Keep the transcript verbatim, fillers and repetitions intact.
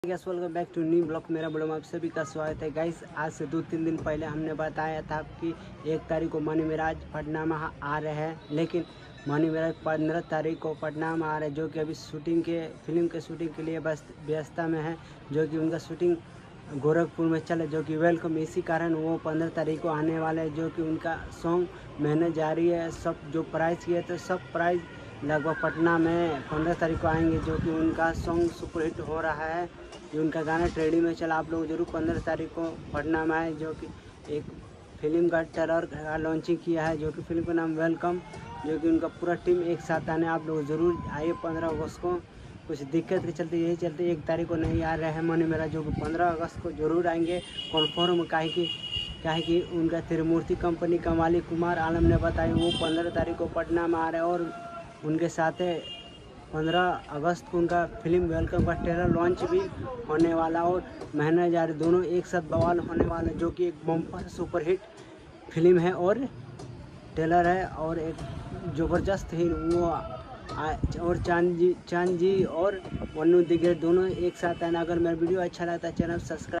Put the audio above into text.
Gas welcome back to new blog. मेरा blog में आप सभी का स्वागत है। गाइस आज से दो तीन दिन पहले हमने बताया था कि एक तारीख को मनी मिराज पटना में आ रहे हैं, लेकिन मनी मिराज पंद्रह तारीख को पटना में आ रहे हैं, जो कि अभी शूटिंग के फिल्म के शूटिंग के लिए बस व्यवस्था में है, जो कि उनका शूटिंग गोरखपुर में चले, जो कि वेलकम इसी कारण वो पंद्रह तारीख को आने वाले हैं। जो कि उनका सॉन्ग मेहनत जारी है, सब जो प्राइज़ किए थे सब प्राइज़ लगभग पटना में पंद्रह तारीख को आएंगे, जो कि उनका सॉन्ग सुपरहिट हो रहा है। जो उनका गाना ट्रेंडिंग में चला, आप लोग जरूर पंद्रह तारीख को पटना में आए। जो कि एक फिल्म का ट्रेलर का लॉन्चिंग किया है, जो कि फिल्म का नाम वेलकम, जो कि उनका पूरा टीम एक साथ आने, आप लोग ज़रूर आइए पंद्रह अगस्त को। कुछ दिक्कत के चलते यही चलते एक तारीख को नहीं आ रहे हैं मनी मेरा, जो कि पंद्रह अगस्त को जरूर आएंगे कन्फर्म। काहे कि काहे कि उनका त्रिमूर्ति कंपनी का मालिक कुमार आलम ने बताया वो पंद्रह तारीख को पटना में आ रहे हैं, और उनके साथ पंद्रह अगस्त को उनका फिल्म वेलकम का ट्रेलर लॉन्च भी होने वाला, और मेहनत जारी दोनों एक साथ बवाल होने वाला, जो कि एक बम्पर सुपरहिट फिल्म है और ट्रेलर है, और एक ज़बरदस्त ही वो और चांद जी चांद जी और मन्नू दिग्गज दोनों एक साथ आना। अगर मेरा वीडियो अच्छा लगता है चैनल सब्सक्राइब